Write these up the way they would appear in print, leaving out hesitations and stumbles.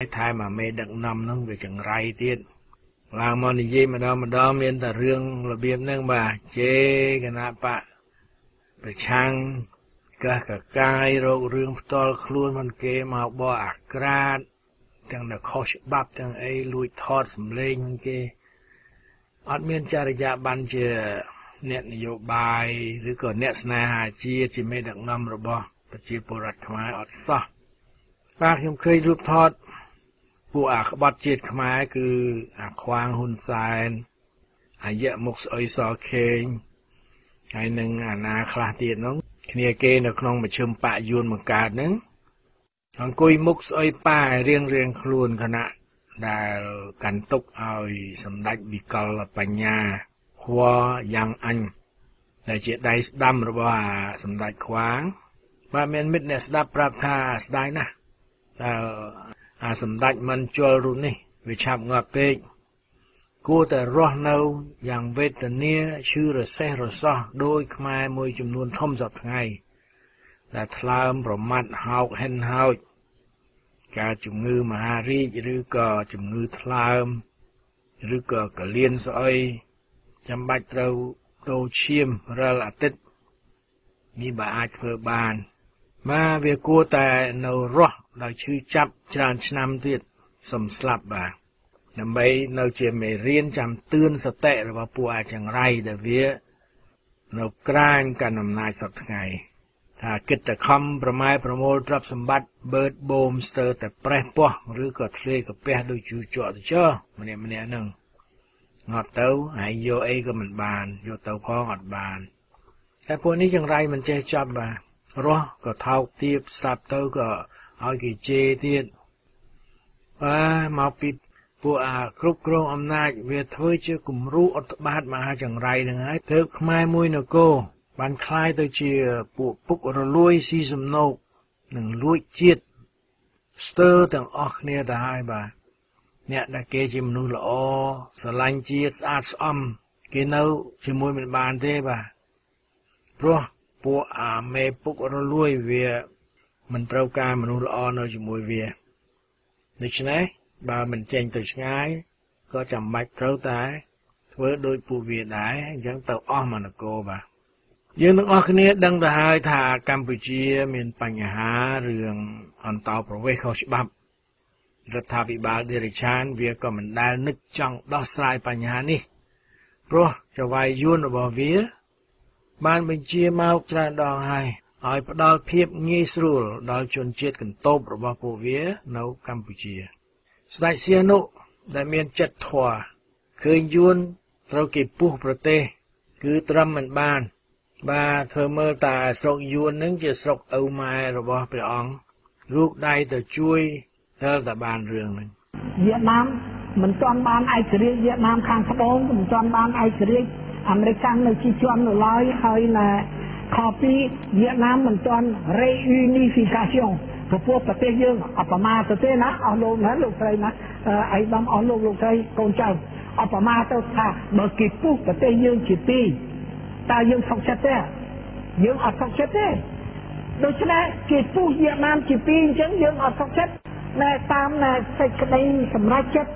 Thái mà mê đặc năm nó về chẳng ray tiết là mà gì mà đó miền tà rương là biếm nâng bà chê cái nạ bạ về chăng cả cái rô rương tol luônมันเกมาบ่อากราดจังน่ะขอฉบับจังไอ้ลุยทอดสำเร็จมันเกอดเมียนจริยาบันเจเนี่ยนโยบายหรือก็เนี่ยสนาหาจีจิไม่ดักนำระบอบปฏิปรัตขมายอดซะปากยังเคยรูปทอดผู้อาขบัดจิตขมายคืออาควางหุนไซน์อาเยะมุกออยซอเคงไอ้หนึ่งอานาคลาตีน้องเนียเกนขนองมาเชิมปะยูนเหมือนกันนึงอังกุยมุกออยป้าเรียงครูนขณะได้กันตุกเอาสำดักบิกลปัญญาหัวยังอันแต่เจได้ดำหรือว่าสำดักขวางว่าเมียนมิดเนี่ยสดับปราบทาสได้นะแต่สำดักมันจวลรุ่นนี่วิชาบงอเป๊กกูแต่รอเนาอย่างเวทเนียชื่อระเซระซอโดยขมายมวยจำนวนท่อมสับไงแต่ทลามประมัดหาวเห็นหาวการจุงงือมหารีหรือก็จุงงือทลามหรือก็กเลียนซอยจำบัดเราโตเชียมระละติดมีบาอาเพื่อบานมาเวียกูแต่เนารอเราชื่อจับจานชนำติดสมสลับบานำไปเนาเจียมเรียนจำเตือนสเตะหรือว่าปัวจังไรแต่เวียเนากลางกันนำนายสับไงถ้ากิจแต่คำประมาณประโมทรับสมบัติเบิร์ดโบมสเตอร์แต่แปรปะหรือก็ทะเลกับแปะโดยจูจ่อตัวเจ้ามันเนี่ยหนึ่งงอดเต้าหายโยเอก็มันบานโยเต้าพ้องอดบานแต่พวกนี้อย่างไรมันเจ๊จับบ่ารอก็เท่าเทียบสับเต้าก็เอากี่เจเทียนว่ามาปิดพวกครบครองอำนาจเวทเวเชื่อกลุ่มรู้อัตบาทมาอย่างไรหนึ่งให้เถิดขมายมวยนโกบันคลายตัวเชื่อปวกปุกระลุยซีสมโนกหนึ่งลุยจิตสเตอร์ต่างออกเนี่ยได้บ่เนี่ยนักเกจิมนุละอสลังจิตอาสอมเกนเอาชิมวยเป็นบานเทบ่เพราะพวกเมปุกระลุยเวียมันเท่าการมนุษย์ละอเนาชิมวยเวียดังนั้นบ่มันเจงตัวง่ายก็จำบัดเท่าตายเพื่อโดยปูเวียได้ยังเต่าอ้อมมันโกบ่ยังต้องออกนี้ดังแต่หายถ้ากัมพูชีมีปัญหาเรื่องอันต่อประเวทเขาฉบับรัฐบาลเดริชานเวียก็มันได้นึกจังดอสายปัญหานี้เพราะจะวายยุ่นบ่เวียบ้านเป็นเชียมาตราดองให้เอาไปดอลเพียบงี้สู้ดอลชนเจ็ดกันโตบบ่ผู้เวียในกัมพูชีสไตเซียนุได้เมียนจัดถั่วเคยยุ่นเราเก็บปูประเทศคือตรำมันบ้านบาเธอเมื่อตาสกยวนนึงจะสกเอาไม้ระบอบไปอ่องลูกได้แต่ช่วยเธอแต่บานเรื่องนึงเวียดนามมันจอนบานไอเสียเวียดนามข้างขบงมันจอนบานไอเสียอเมริกันในที่จอนลอยเฮยนะคอปีเวียดนามมันจอนเรยูนิฟิกาชั่นพวกประเทศยังอัปมาประเทศนะเอาลงนะลูกไทยนะไอ้ดำเอาลูกไทยโกนเจ้าอัปมาตัวท่าเมื่อกี้ปุ๊บประเทศยังจีปีตายังสองเช็ดยังอัดสองเช็ดโดยเฉพาะจีปูเวียดนามจีปีจังยังอัดสองเช็ดในตามในใส่กระดิ่งสำรับเช็ด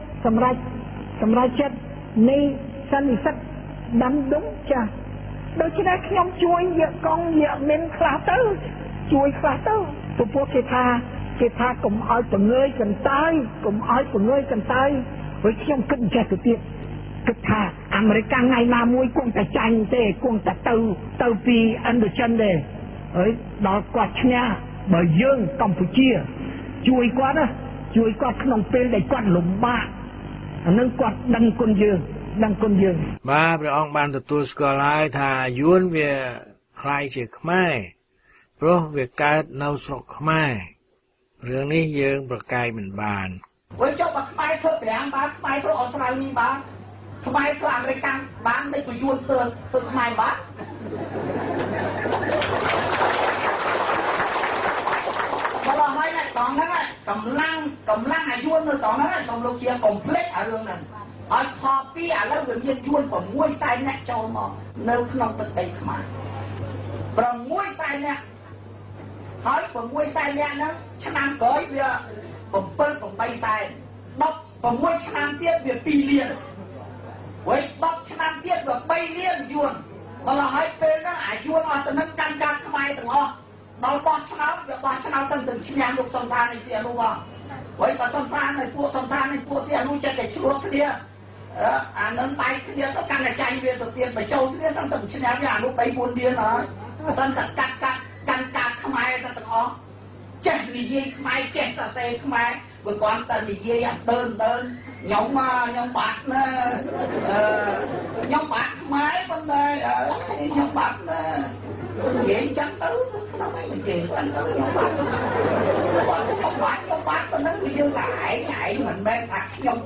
ในสันนิษฐานดำดุ้งจ้ะโดยเฉพาะขยมช่วยเยอะกองเยอะเมนคลาเตอร์ช่วยคลาเตอร์พวกเกธากลุ่มอ้อยตัวเงยกันตายกลุ่มอ้อยตัวเงยกันตายเฮ้ยขยมขึ้นแค่ตัวเตี้ยกธาอเมริกันไงมามวยกงแต่จังเต้กงแต่เตาปีอันเดอร์ชันเดเฮ้ยดอกกวาดเนี่ยเบย์ยื่นกัมพูชีช่วยกวาดนะช่วยกวาดขนมเป็นได้กวาดหลุมบ้าอันนั้นกวาดดังคนยืนมาไปออกบ้านตัวสกอลไลถ้าย้วนเวียใครเชื่อขมายเพราะเวียการเนาสกขมายเรื่องนี้ยืงประกายเหมือนบานไว้เจ้าขมายเธอแปลงบ้านขมายเธอออสเตรเลียบ้านขมายเธออเมริกันบ้านได้ประโยชน์เธอขมายบ้านพอเราให้เนี่ยตอนนั้นน่ะกำลังอายุเลยตอนนั้นน่ะสมรภูมิคอมเพล็กซ์อะไรเรื่องนั้นเอาพอปีอะไรเรื่องยืนผมมวยไซน์เนี่ยโจมเนื้อขนมตึกใบขมาผมมวยไซน์เนี่ยเฮ้ยผมมวยไซน์เนี่ยนะฉันนั่งก้อยเบียผมเปิดผมใบไซน์ còn mỗi năm tiết việc pi liền với bắp năm tiết rồi bay liền yuan mà là hai bên nó ai yuan ở từ nâng căn căn mai từng ho đó bắp năm sân từng chi nhang lục sông san này xia luôn à với cả sông san này phụ xia luôn trên để chúa cái kia nâng tay cái kia tất cả là chạy về đầu tiên phải châu cái sân từng chi nhang nhà lúc bay buôn điên rồi sân tận căn mai ta từng ho chết vì gì mai chết sao xe mai vừa quan tâm thì gì đơn nhóm bạc nhóm bạc máy vấn đề nhóm bạc vậy chắc tới nó mấy mình chuyện của anh tới nhóm bạc và nó bây giờ lại mình bên thật nhóm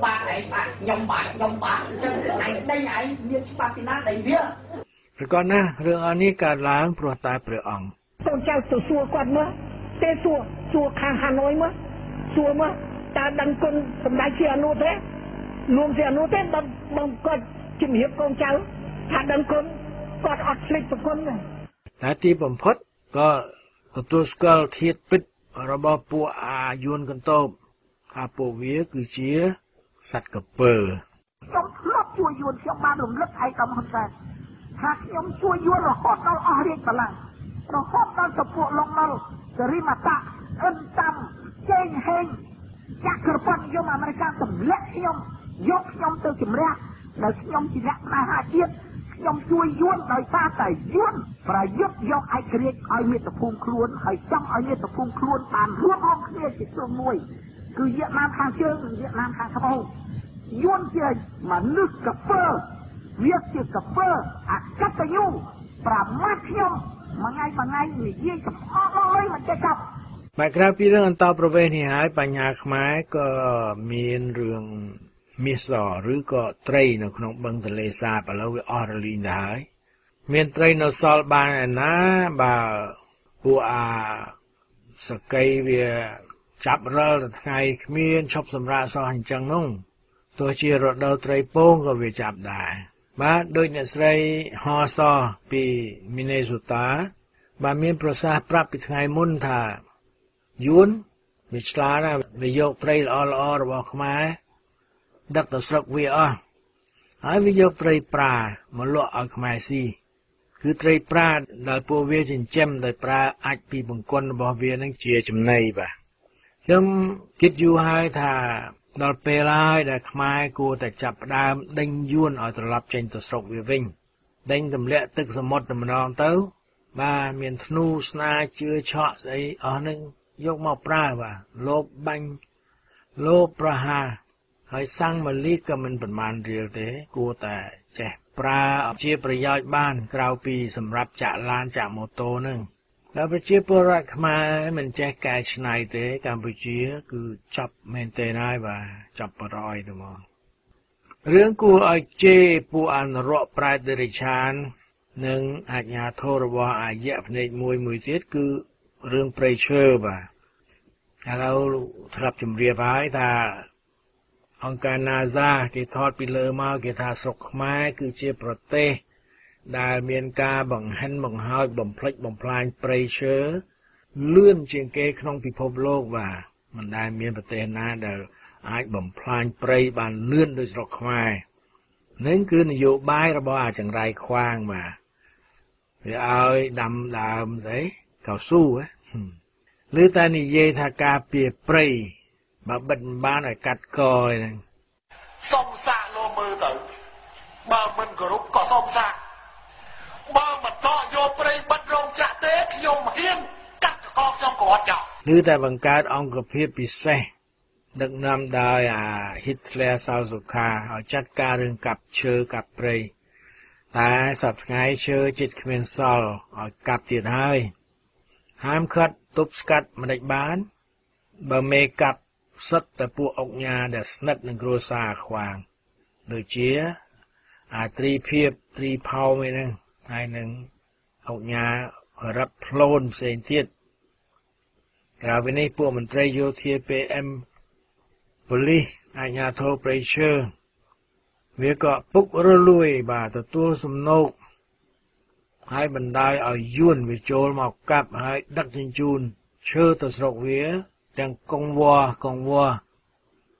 bạc chứ này đây này như chúng ta thì nói đây biết rồi con na rương anh ấy cả láng pro tai pro ong con trai từ xua quan mơ tê xua khang Hà Nội mơ xua mơ ta đăng con tầm đại xe nô thế luôn xe nô thế bằng con chìm hiệp con cháu ta đăng con ọt lịch của con này แต่ที่ผมพดก็ตัวสกอลเทียดปิดระบบปัวอายุนกันโตบอาปัวเวียคือเชียสัตว์กับเปอร์ខ្ញុំធ្លាប់ជួយយួនខ្ញុំបានរំលឹកឯកឧបហ៊ុនតែថាខ្ញុំជួយយួនរហូតដល់អស់រាជបល្ល័ង្ករហូតដល់ទៅពួកឡុងម៉លសេរីម៉ាតាអិនតាមចេងហេងចាក់ក្រប៉ុនយកអាមេរិកទម្លាក់ខ្ញុំយកខ្ញុំទៅជំរះដែលខ្ញុំជាអ្នកផ្នែកអាជាតិខ្ញុំជួយយួនដោយសារតែយួនប្រយុទ្ធយកឯករាជ្យឲ្យមាតុភូមិខ្លួនហើយចង់ឲ្យមាតុភូមិខ្លួនបានរួមអមគ្នាជាធ្លុងមួយគឺវៀតណាមខាងជើងនិងវៀតណាមខាងត្បូងយួនជាមនុស្សកពើវាជាកពើអកតញ្ញូប្រមាថខ្ញុំមួយថ្ងៃនិយាយកំអល់ហើយមិនចេះចាប់បែរក្រៅពីរឿងអន្តរប្រវេសន៍នេះហើយបញ្ហាខ្មែរក៏មានរឿងមាសឬក៏ត្រីនៅក្នុងបឹងទន្លេសាបឥឡូវវាអស់រលីងទៅហើយមានត្រីនៅសល់បានឯណាបើពួកអាសកៃវាចាប់រលទៅថ្ងៃគ្មានឈប់សម្រាកសោះអញ្ចឹងនោះទោះជារដូវត្រីពងក៏វាចាប់ដែរបាទដូចអ្នកស្រីហសពីមីនេសូតាបាទមានប្រសាសន៍ប្រាប់ពីថ្ងៃមុនថាយួនវាឆ្លាតណាស់វាយកត្រីល្អរបស់ខ្មែរដឹកទៅស្រុកវាអស់ហើយវាយកត្រីប្រាមកលក់ឲ្យខ្មែរស៊ីគឺត្រីប្រាដែលពួកវាចិញ្ចឹមដោយប្រើអាចពីបង្គន់របស់វានឹងជាចំណីបាទខ្ញុំគិតយូរហើយថាដល់ពេលហើយដែលខ្មែរគួរតែចាប់ផ្ដើមដេញយួនឲ្យត្រឡប់ចេញទៅស្រុកវាវិញដេញទម្លាក់ទឹកសមុទ្រម្ដងទៅបាទមានធ្នូស្នាជឿឆក់ស្អីអស់នឹងយកមកប្រើបាទលោបបាញ់លោបប្រហារហើយសាំងម៉ាលីក៏មិនប្រមាណរៀលទេគួរតែចេះប្រើជាប្រយោជន៍បានក្រៅពីសម្រាប់ចាក់ឡានចាក់ម៉ូតូនឹងតែប្រជាពលរដ្ឋខ្មែរមិនចេះកែច្នៃទេកម្ពុជាគឺចាប់មែនទេហើយបាទចាប់បរយទៅមករឿងគួរឲ្យជេរពួកអនុរដ្ឋប្រែតិរិឆាននិងអាជ្ញាធររបស់អាយៈភ្នែកមួយទៀតគឺរឿងព្រៃឈើបាទឥឡូវធ្លាប់ជម្រាបហើយថាអង្គការ NASA គេថតពីលើមកគេថាស្រុកខ្មែរគឺជាប្រទេសដែលមានការបង្ហិនបង្ហោចបំផ្លិចបំផ្លាញព្រៃឈើលឿនជាងគេក្នុងពិភពលោកបាទមិនដែលមានប្រទេសណាដែលអាចបំផ្លាញព្រៃបានលឿនដូចស្រុកខ្មែរនឹងគឺនយោបាយរបស់អាចង្រៃខ្វាងបាទវាឲ្យដាំដើមស្អីកៅស៊ូឬតែនិយាយថាការពារព្រៃបើបិទបានឲ្យកាត់កយហ្នឹងសុំសាកលោមើលទៅបើមិនគោរពក៏សុំសាកបើមិនតក់យកព្រៃបិទរោងចក្រទេខ្ញុំហ៊ានកាត់កកខ្ញុំក៏អត់ចោលឬតែបង្កើតអង្គភាពពិសេសដឹកនាំដោយអា Hitler សោសុខាឲ្យចាត់ការរឿងកាប់ឈើកាប់ព្រៃតែសប្តាហ៍ថ្ងៃឈើចិត្តគ្មានសល់ឲ្យកាប់ទៀតហើយហាមឃាត់ទប់ស្កាត់មិនដេចបានបើមេកាប់សិតតែពួកអុកញ៉ាដែលស្និទ្ធនឹងគ្រួសារខ្វាងដូចជាអាត្រីភាពត្រីផោមឯហ្នឹងហើយនឹងអុកញ៉ារឹបផ្លូនផ្សេងទៀតក្រៅពីនេះពួកមន្ត្រីយោធា PM ប៉ូលីសអាជ្ញាធរព្រៃឈើវាក៏ពុករលួយបាទទទួលសំណូកហើយបណ្ដាលឲ្យយួនវាចូលមកកាប់ហើយដឹកជញ្ជូនឈើទៅស្រុកវាទាំងកងវ៉ា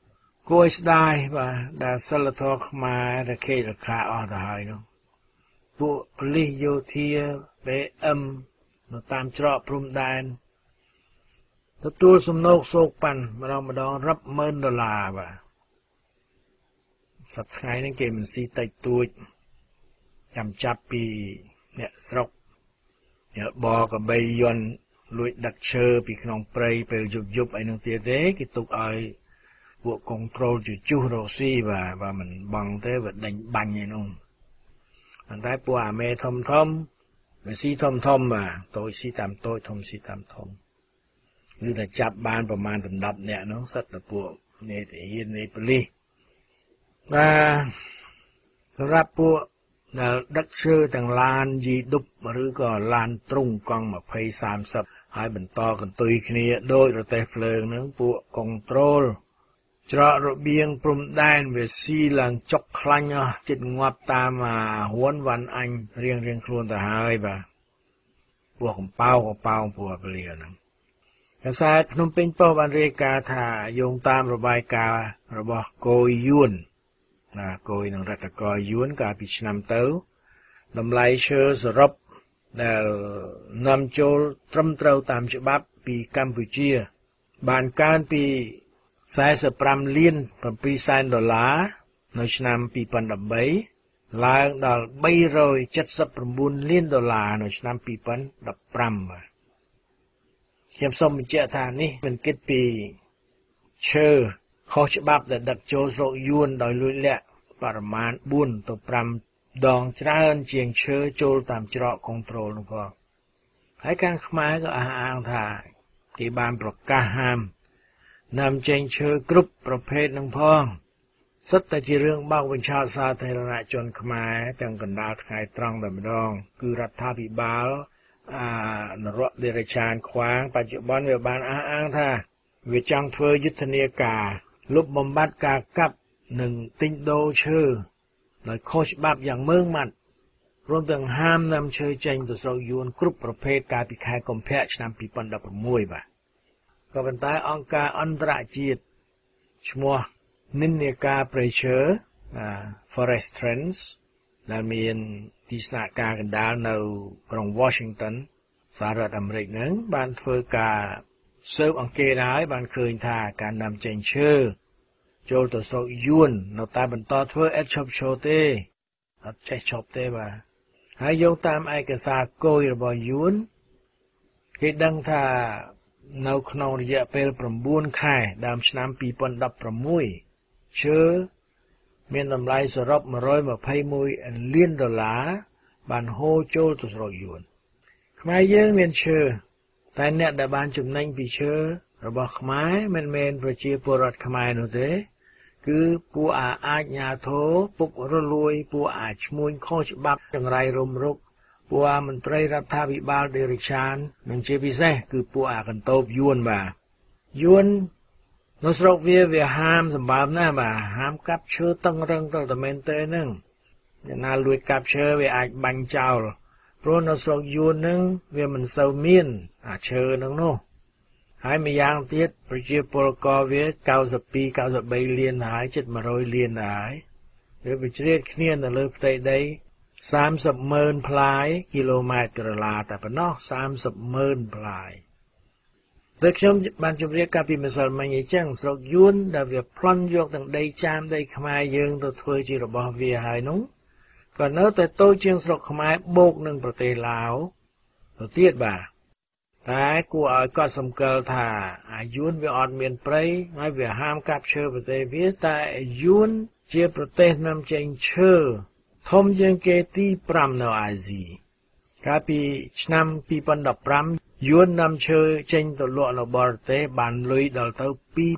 គួរស្ដាយបាទដែលសិលធម៌ខ្មែររកេរខាអស់ទៅហើយនោះពួកប៉ូលីសយោធា BM នៅតាមច្រកព្រំដែនទទួលសំណូកសោកប៉ាន់ម្ដងរាប់ម៉ឺនដុល្លារបាទសប្តាហ៍ថ្ងៃនេះគេមិនស៊ីតិចតួចចាំចាប់ពីអ្នកស្រុកអ្នកបកបីយន់លួចដឹកឈើពីក្នុងព្រៃពេលយប់អីនោះទៀតទេគេទុកឲ្យពួក control ជជុះរកស៊ីបាទមិនបងទេវាដេញបាញ់ឯនោះប៉ុន្តែពួកអាមេធំវាស៊ីធំបាទតូចស៊ីតាមតូចធំស៊ីតាមធំគឺតែចាប់បានប្រមាណ10នាក់នោះសិតតែពួកនេះទាហាននេះប៉ូលីសបាទសម្រាប់ពួកដែលដឹកឈើទាំងឡានយីឌុបឬក៏ឡានទ្រុងកង់20 30ហើយបន្តកន្ទុយគ្នាដោយរទេះភ្លើងនឹងពួក control ច្រករបៀងព្រំដែនវាស៊ីឡើងចុកខ្លាញ់អស់ចិត្តងាប់តាមហ៊ួនវ៉ាន់អញរៀងខ្លួនទៅហើយបាទពួកកំប៉ោងពួកពលាហ្នឹងកាសែតភ្នំពេញប៉ុស្តិ៍បានរាយការណ៍ថាយោងតាមរបាយការណ៍របស់កូយយួនគយនឹងរដ្ឋកោយួនកាលពីឆ្នាំទៅតម្លៃឈើសរុបដែលនាំចូលត្រឹមត្រូវតាមច្បាប់ពីកម្ពុជាបានកើនពី45លាន7សែនដុល្លារនៅឆ្នាំ2013ឡើងដល់379លានដុល្លារនៅឆ្នាំ2015បាទខ្ញុំសូមបញ្ជាក់ថានេះមិនគិតពីឈើខុសច្បាប់ដែលដឹកចូលស្រុកយួនដោយលួចលាក់បរិមាណ4ទៅ5ដងច្រើនជាងឈើចូលតាមច្រក control នោះផងហើយខាងខ្មែរក៏អះអាងថាគេបានប្រកាសហាមនាំចេញឈើគ្រប់ប្រភេទនឹងផងសិតតែជារឿងបោកបញ្ឆោតសាធារណជនខ្មែរទាំងកណ្ដាលថ្ងៃត្រង់តែម្ដងគឺរដ្ឋាភិបាលនរៈដេរឆានខ្វាងបច្ចុប្បន្នវាបានអះអាងថាវាចង់ធ្វើយុទ្ធនាការលុបបំបាត់ការកាប់និងទិញដូរឈើដោយខុសច្បាប់យ៉ាងម៉ឺងម៉ាត់រួមទាំងហាមនាំឈើចេញទៅស្រុកយួនគ្រប់ប្រភេទកាលពីខែកុម្ភៈឆ្នាំ2016បាទក៏ប៉ុន្តែអង្គការអន្តរជាតិឈ្មោះនិន្នាការព្រៃឈើ Forest Trends ដែលមានទីស្នាក់ការកណ្ដាលនៅក្រុង Washington សហរដ្ឋអាមេរិកនឹងបានធ្វើការស៊ើបអង្កេតហើយបានឃើញថាការនាំចេញឈើចូលទៅស្រុកយួននៅតែបន្តធ្វើឥតឈប់ឈរទេអត់ចេះឈប់ទេបាទហើយយោងតាមឯកសារគយរបស់យួនគេដឹងថានៅក្នុងរយៈពេល9ខែដើមឆ្នាំ2016ឈើមានតម្លៃសរុប121លានដុល្លារបានហូរចូលទៅស្រុកយួនខ្មែរយើងមានឈើតែអ្នកដែលបានចំណេញពីឈើរបស់ខ្មែរមិនមែនប្រជាពលរដ្ឋខ្មែរនោះទេគឺពួកអាជ្ញាធរពុករលួយពួកឈ្មួញខុសច្បាប់ចង្រៃរំរុកពួកមន្ត្រីរដ្ឋាភិបាលដេរិឆាននិងជាពិសេសគឺពួកកន្តោបយួនបាទយួននៅស្រុកវាហាមសម្បើមណាស់បាទហាមកាប់ឈើតឹងរឹងទៅតែមែនទេហ្នឹងអ្នកណាលួចកាប់ឈើវាអាចបាញ់ចោលព្រោះនៅស្រុកយួនហ្នឹងវាមិនសូវមានឈើហ្នឹងនោះហើយម្យ៉ាងទៀតប្រជាពលករវា92 93លានហើយជិត100លានហើយវាវិជ្រៀតគ្នានៅលើផ្ទៃដី30ម៉ឺនផ្លាយគីឡូម៉ែត្រក្រឡាតែប៉ុណ្ណោះ30ម៉ឺនផ្លាយដូចខ្ញុំបានជម្រាបកាលពីម្សិលមិញអញ្ចឹងស្រុកយួនដែលវាប្លន់យកទាំងដីចាមដីខ្មែរយើងទៅធ្វើជារបស់វាហើយនោះក៏នៅតែតូចជាងស្រុកខ្មែរបូកនឹងប្រទេសឡាវទៅទៀតបាទតែគួរឲ្យកត់សម្គាល់ថាយួនវាអត់មានព្រៃហើយវាហាមកាប់ឈើប្រទេសវាតែយួនជាប្រទេសនាំចេញឈើធំជាងគេទី5នៅអាស៊ីកាលពីឆ្នាំ2015យួននាំឈើចេញទៅលក់នៅបរទេសបានលុយដល់ទៅ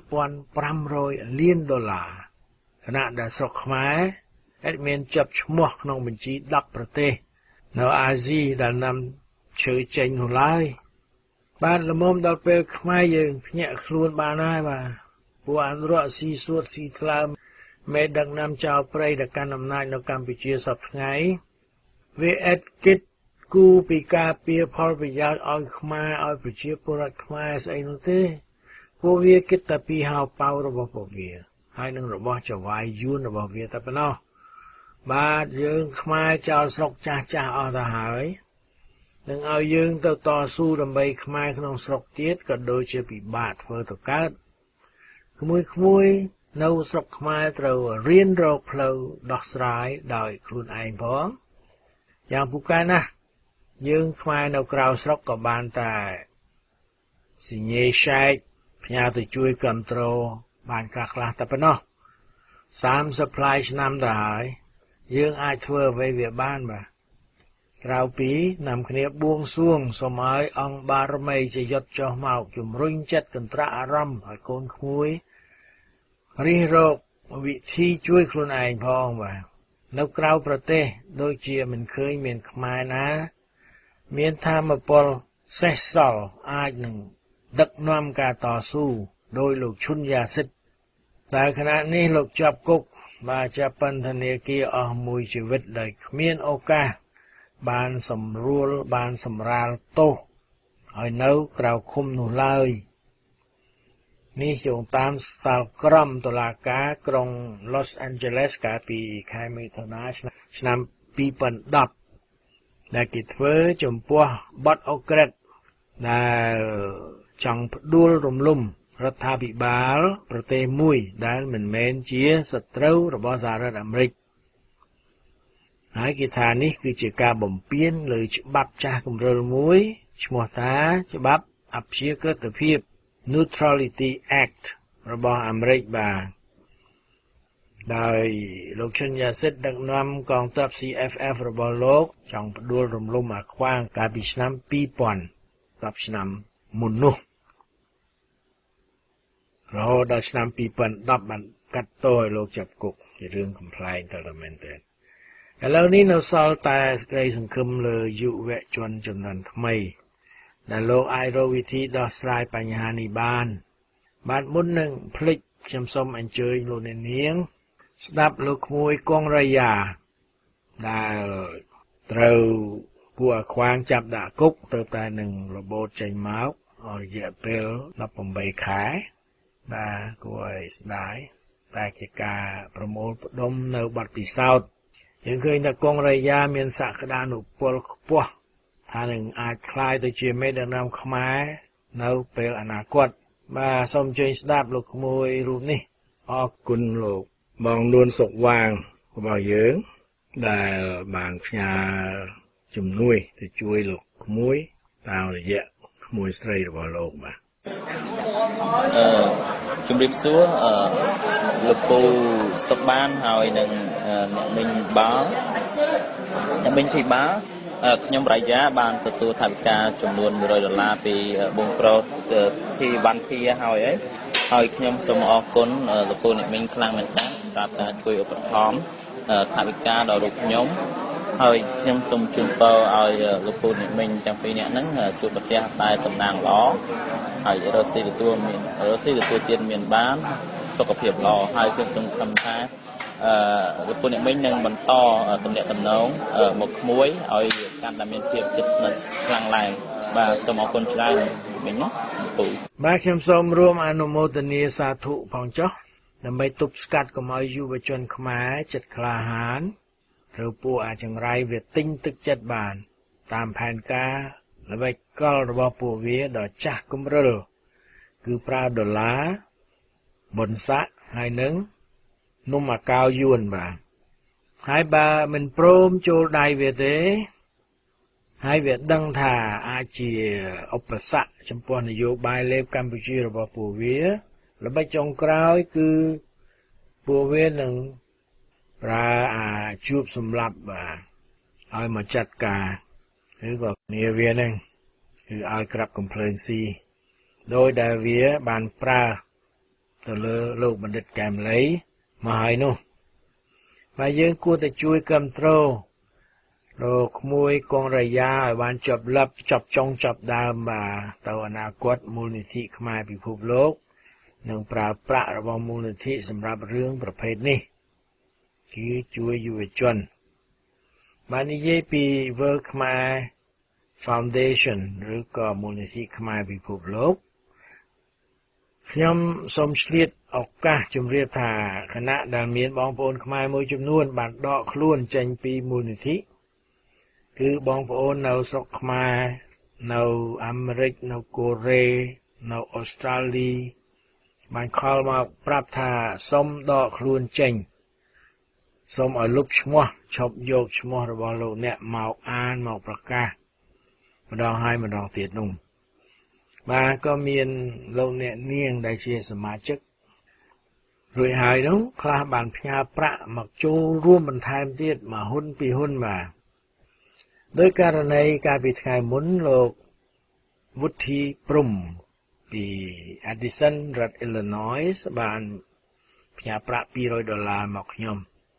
2500លានដុល្លារខណៈដែលស្រុកខ្មែរអត់មានចាប់ឈ្មោះក្នុងបញ្ជី10ប្រទេសនៅអាស៊ីដែលនាំឈើចេញនោះឡើយបានល្មមដល់ពេលខ្មែរយើងភ្ញាក់ខ្លួនបានហើយបាទពួកអនុរដ្ឋស៊ីសួតស៊ីថ្លើមមេដឹកនាំចៅព្រៃដែលកាន់អំណាចនៅកម្ពុជាសពថ្ងៃវាអត់គិតគូពីការពៀផលប្រយោជន៍ឲ្យខ្មែរឲ្យប្រជាពលរដ្ឋខ្មែរស្អីនោះទេពួកវាគិតតែពីហៅប៉ៅរបស់ពួកវាហើយនឹងរបស់ចវាយយួនរបស់វាតែប៉ុណ្ណោះបាទយើងខ្មែរចោលស្រុកចាស់អស់ទៅហើយនឹងឲ្យយើងទៅតស៊ូដើម្បីខ្មែរក្នុងស្រុកទៀតក៏ដូចជាពិបាកធ្វើទៅកើតក្មួយនៅស្រុកខ្មែរត្រូវរៀនរកផ្លូវដោះស្រាយដោយខ្លួនឯងផងយ៉ាងពូកែណាស់យើងខ្មែរនៅក្រៅស្រុកក៏បានតែសញ្ញាឆែកផ្ញើទៅជួយគ្រប់គ្រងបានខ្លះតែប៉ុណ្ណោះ30 ផ្លាយឆ្នាំទៅហើយយើងអាចធ្វើអ្វីវាបានបាទក្រៅពីនាំគ្នាបួងសួងសូមឲ្យអង្គបារមីជាយុទ្ធចុះមកជំរុញចិត្តកន្ត្រាក់អារម្មណ៍ឲ្យកូនក្មួយរិះរកវិធីជួយខ្លួនឯងផងបាទនៅក្រៅប្រទេសដូចជាមិនឃើញមានខ្មែរណាមានធម៌ពលសេះសល់អាចនឹងដឹកនាំការតស៊ូដោយលោកឈុនយ៉ាសិតតែខណៈនេះលោកជាប់គុកបាទចាប់ពន្ធនាគារអស់មួយជីវិតដោយគ្មានឱកាសបានសម្រួលបានសម្រាលទោសឲ្យនៅក្រៅឃុំនោះឡើយនេះយោងតាមសាលក្រមតុលាការក្រុង Los Angeles កាលពីខែមិថុនាឆ្នាំ2010ដែលគេធ្វើចំពោះបទអូក្រិតដែលចង់ផ្ដួលរំលំរដ្ឋាភិបាលប្រទេសមួយដែលមិនមែនជាសត្រូវរបស់សហរដ្ឋអាមេរិកហើយគេថានេះគឺជាការបំពានលើច្បាប់ចាស់គំរុលមួយឈ្មោះថាច្បាប់អព្យាក្រឹតភាព Neutrality Act របស់អាមេរិកបាទដោយលោកឈុនយ៉ាសិតដឹកនាំកងទ័ព CFF របស់លោកចង់ផ្ដួលរំលំអាខ្វាងកាលពីឆ្នាំ2000 10ឆ្នាំមុននោះរហូតដល់ឆ្នាំ2010បានកាត់ទោសឲ្យលោកចាប់គុកជារឿងកំ pl ែងទៅតែមែនទេឥឡូវនេះនៅសល់តែសេចក្តីសង្ឃឹមលើយុវជនចំនួនថ្មីដែលលោកអាចរកវិធីដោះស្រាយបញ្ហានេះបានមុននឹងភ្លេចខ្ញុំសូមអញ្ជើញលោកអ្នកនាងស្ដាប់លោកក្មួយកងរាយាដែលត្រូវពួកអាខ្វាងចាប់ដាក់គុកទៅតែនឹងរបូតចេញមកអស់រយៈពេល18ខែបាទគួរឲ្យស្ដាយតែជាការប្រមូលផ្ដុំនៅបទពិសោធន៍យើងឃើញថាកងរាយាមានសក្តានុពលខ្ពស់ថានឹងអាចក្លាយទៅជាមេដឹកនាំខ្មែរនៅពេលអនាគតបាទសូមអញ្ជើញស្ដាប់លោកក្មួយរូបនេះអរគុណលោកបងនួនសុកវាងរបស់យើងដែលបានផ្ញើជំនួយទៅជួយលោកក្មួយតាមរយៈក្មួយស្រីរបស់លោកបាទជំរាបសួរលោកពូសុកបានហើយនឹងអ្នកមិញបាលអ្នកមិញភីបាលខ្ញុំរាយាបានទទួលថវិកាចំនួន$100ពីបងប្រុសទីវ៉ាន់ធាហើយខ្ញុំសូមអរគុណលោកពូអ្នកមិញខ្លាំងមែនតើសម្រាប់ការជួយឧបត្ថម្ភថវិកាដល់លោកខ្ញុំហើយខ្ញុំសូមជូនពរឲ្យលោកពូអ្នកមិញទាំងពីរនាក់ហ្នឹងជួបប្រទះតែសំណាងល្អហើយរកស៊ីទទួលទានមានបានសុខភាពល្អហើយខ្ញុំសង្ឃឹមថាលោកពូអ្នកមិញនឹងបន្តទំនាក់ទំនងមកក្មួយឲ្យកាន់តែមានភាពជិតស្និទ្ធខ្លាំងឡើងបាទសូមអរគុណច្រើនមិញណាពូបាទខ្ញុំសូមរួមអនុមោទនាសាធុផងចុះដើម្បីទប់ស្កាត់កុំឲ្យយុវជនខ្មែរចិត្តក្លាហានត្រូវពួកអាចង្រៃវាទិញទឹកចិត្តបានតាមផែនការល្បិចកលរបស់ពួកវាដ៏ចាស់គំរិលគឺប្រើដុល្លារបុណ្យស័ក្តិហើយនឹងនំអាកោយួនបាទហើយបើមិនព្រមចូលដៃវាទេហើយវាដឹងថាអាចជាឧបសគ្គចំពោះនយោបាយលេបកម្ពុជារបស់ពួកវាល្បិចចុងក្រោយគឺពួកវានឹងប្រើជួបសម្លាប់បាទឲ្យមកចាត់ការឬក៏នាវាហ្នឹងគឺឲ្យក្រាប់កំភ្លើងស៊ីដោយដែលវាបានប្រើទៅលើលោកបណ្ឌិតកែមលីមកហើយនោះបាទយើងគួរតែជួយគ្រប់គ្រងលោកក្មួយកងរាយាឲ្យបានចប់លឹបចប់ចុងចប់ដើមបាទទៅអនាគតមូលនិធិខ្មែរពិភពលោកនឹងប្រើប្រាក់របស់មូលនិធិសម្រាប់រឿងប្រភេទនេះគឺជួយយុវជនបាននិយាយពី World Khmer Foundation ឬក៏មូលនិធិខ្មែរពិភពលោកខ្ញុំសូមឆ្លៀតឱកាសជម្រាបថាគណៈដែលមានបងប្អូនខ្មែរមួយចំនួនបានដកខ្លួនចេញពីមូលនិធិគឺបងប្អូននៅស្រុកខ្មែរនៅអាមេរិកនៅកូរ៉េនៅអូស្ត្រាលីបានខលមកប្រាប់ថាសូមដកខ្លួនចេញសូមឲ្យលុបឈ្មោះឈប់យកឈ្មោះរបស់លោកអ្នកមកអានមកប្រកាសម្ដងហើយម្ដងទៀតនោះបាទក៏មានលោកអ្នកនាងដែលជាសមាជិករួចហើយនោះខ្លះបានផ្ញើប្រាក់មកចូលរួមបន្ថែមទៀតមកហ៊ុនពីហ៊ុនបាទដោយករណីកាលពីថ្ងៃមុនលោកវុទ្ធីព្រំពី Addison រដ្ឋ Illinois បានផ្ញើប្រាក់$200មកខ្ញុំ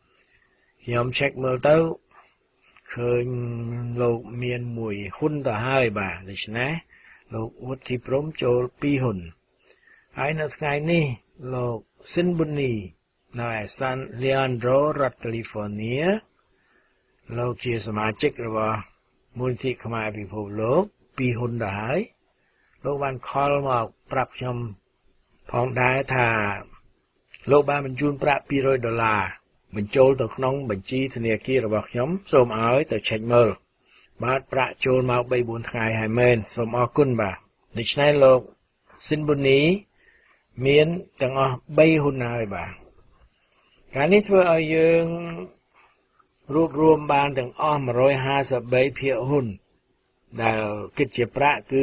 check មើលទៅឃើញលោកមានមួយហ៊ុនទៅហើយបាទដូច្នេះលោកវុទ្ធីព្រំចូល2ហ៊ុនហើយនៅថ្ងៃនេះលោកស៊ិនប៊ុននីនៅឯ San Leandro រដ្ឋ California លោកជាសមាជិករបស់មូលនិធិខ្មែរពិភពលោក2ហ៊ុនទៅហើយលោកបានខលមកប្រាប់ខ្ញុំផងដែរថាលោកបានបញ្ជូនប្រាក់$200បញ្ចូលទៅក្នុងបញ្ជីធនាគាររបស់ខ្ញុំសូមឲ្យទៅ check មើលបាទប្រាក់ចូលមក 3-4 ថ្ងៃហើយមែនសូមអរគុណបាទដូច្នេះលោកស៊ិនប៊ុននីមានទាំងអស់3ហ៊ុនហើយបាទការនេះធ្វើឲ្យយើងរួបរวมបានទាំងអស់153ភាគហ៊ុនដែលគិតជាប្រាក់គឺ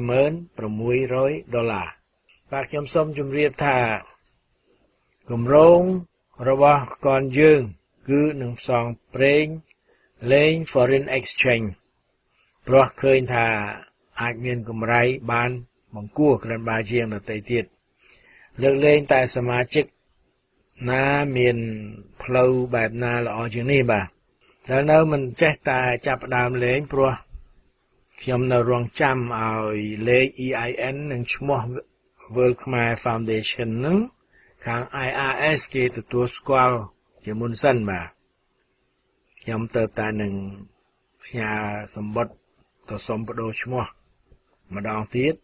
$36,000បាទខ្ញុំសូមជម្រាបថាគម្រោងរបស់កនយើងគឺនឹងផ្សងព្រេងលេង foreign exchange ព្រោះឃើញថាអាចមានកម្រៃបានបង្គួរក្រាន់បើជាងដទៃទៀតលើកលែងតែសមាជិកណាមានផ្លូវបែបណាល្អជាងនេះបាទតែនៅមិនចេះតែចាប់ផ្ដើមលេងព្រោះខ្ញុំនៅរងចាំឲ្យលេខ EIN និងឈ្មោះ World Khmer Foundation នឹងខាង IRS គេទទួលស្គាល់ជាមុនសិនបាទខ្ញុំទៅតែនឹងផ្ញើសម្បត្តិទៅសុំបដូរឈ្មោះម្ដងទៀត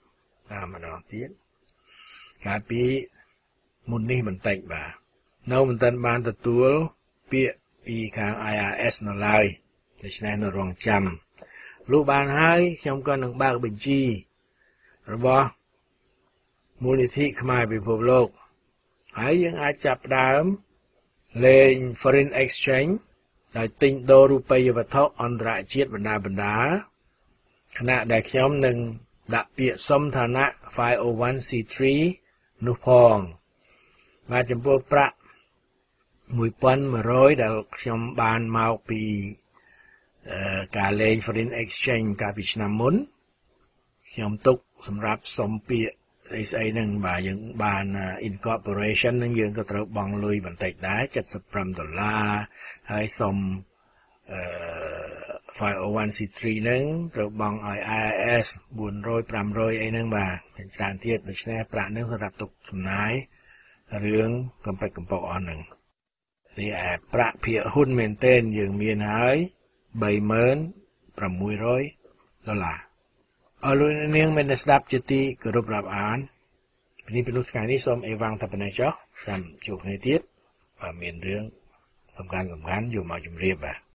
កាលពីមុននេះបន្តិចបាទនៅមិនទាន់បានទទួលពាក្យពីខាង IRS នៅឡើយដូច្នេះនៅរងចាំលុះបានហើយខ្ញុំក៏នឹងបើកបញ្ជីរបស់មូលនិធិខ្មែរពិភពលោកហើយយើងអាចចាប់ផ្ដើមលេង foreign exchange ដោយទិញដូររូបិយវត្ថុអន្តរជាតិបណ្ដាខណៈដែលខ្ញុំនឹងដាក់ពាក្យសុំឋានៈ 501c3 នោះផងបាទចំពោះប្រាក់$1,100ដែលខ្ញុំបានមកពីការលេង foreign exchange កាលពីឆ្នាំមុនខ្ញុំទុកសម្រាប់សុំពាក្យស្អីហ្នឹងបាទយើងបាន incorporation ហ្នឹងយើងក៏ត្រូវបង់លុយបន្តិចដែរ$75ហើយសុំ501c3 ហ្នឹងត្រូវបង់ឲ្យ IRS 400 500អីហ្នឹងបាទច្រើនទៀតដូច្នេះប្រាក់ហ្នឹងសម្រាប់ទុកចំណាយរឿងកំពេចកំពកអស់ហ្នឹងនេះឯប្រាក់ភាគហ៊ុនមែនទែនយើងមានហើយ$36,000អរលោកនាងមានស្ដាប់ជាទីគោរពរាប់អានពីនេះថ្ងៃនេះសូមអេវ៉ាំងតែប៉ុណ្ណេះចុះចាំជួបគ្នាទៀតបើមានរឿងសំខាន់យកមកជម្រាបបាទ